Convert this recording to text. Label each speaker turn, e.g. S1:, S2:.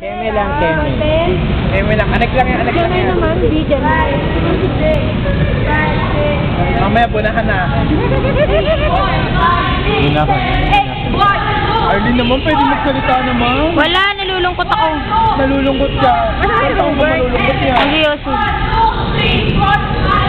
S1: Keme lang, Keme. Keme lang. Anak lang yan, anak lang yan.
S2: naman, bigyan mo.
S1: Mamaya punahan na. Punahan. Arlene naman, pwede magsalita naman.
S2: Wala, nalulungkot ako.
S1: Nalulungkot ka. Ano ba malulungkot yan?
S2: Seryoso.